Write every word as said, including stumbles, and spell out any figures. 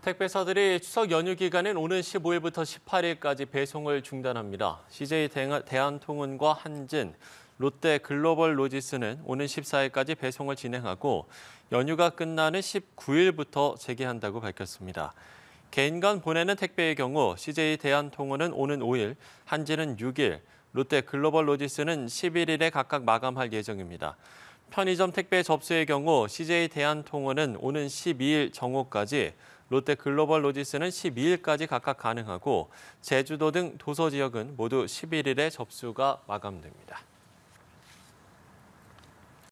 택배사들이 추석 연휴 기간인 오는 십오 일부터 십팔 일까지 배송을 중단합니다. 씨제이 대한통운과 한진, 롯데 글로벌로지스는 오는 십사 일까지 배송을 진행하고 연휴가 끝나는 십구 일부터 재개한다고 밝혔습니다. 개인 간 보내는 택배의 경우 씨제이 대한통운은 오는 오 일, 한진은 육 일, 롯데 글로벌로지스는 십일 일에 각각 마감할 예정입니다. 편의점 택배 접수의 경우 씨제이 대한통운은 오는 십이 일 정오까지, 롯데 글로벌로지스는 십이 일까지 각각 가능하고 제주도 등 도서 지역은 모두 십일 일에 접수가 마감됩니다.